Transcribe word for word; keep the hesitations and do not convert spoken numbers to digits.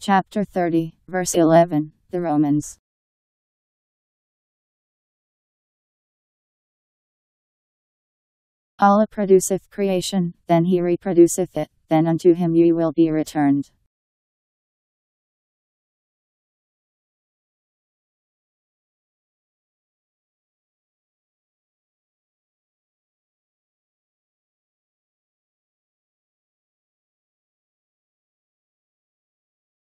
Chapter thirty, verse eleven, the Romans. Allah produceth creation, then he reproduceth it, then unto him ye will be returned.